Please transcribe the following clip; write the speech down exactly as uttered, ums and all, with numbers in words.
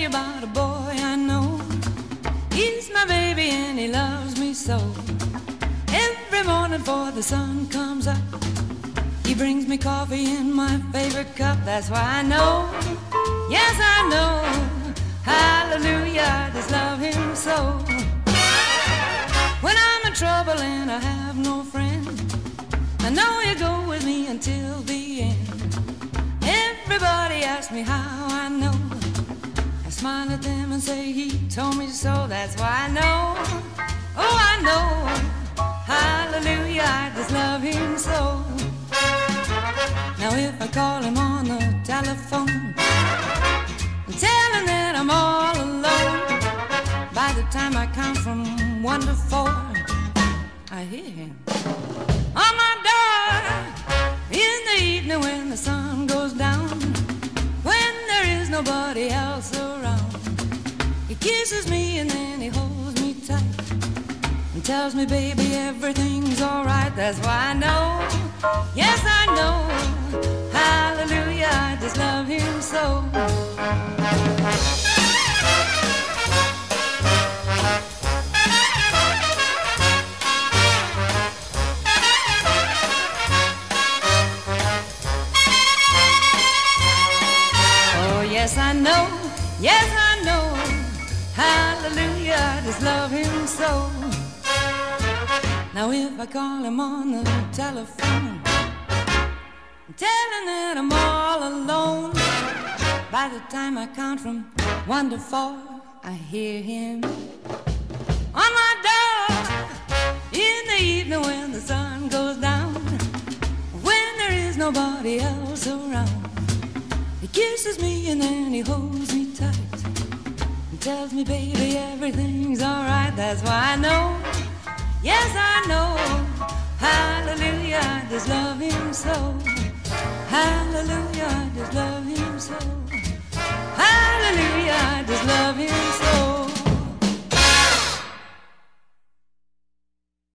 you about a boy I know. He's my baby and he loves me so. Every morning before the sun comes up, he brings me coffee in my favorite cup. That's why I know, yes I know, hallelujah, I just love him so. When I'm in trouble and I have no friend, I know you go with me until the end. Everybody asks me how I know. I smile at them and say he told me so. That's why I know, oh I know, hallelujah, I just love him so. Now if I call him on the telephone and tell him that I'm all alone, by the time I count from one to four, I hear him on my door. In the evening when the sun goes down, when there is nobody else around, he kisses me and then he holds me tight and tells me, baby, everything's alright. That's why I know, yes I know, hallelujah, I just love him so. Yes, I know, yes, I know, hallelujah, I just love him so. Now if I call him on the telephone and tell him that I'm all alone, by the time I count from one to four, I hear him on my door. In the evening when the sun goes down, when there is nobody else around, he kisses me and then he holds me tight and tells me, baby, everything's alright. That's why I know, yes I know, hallelujah, I just love him so. Hallelujah, I just love him.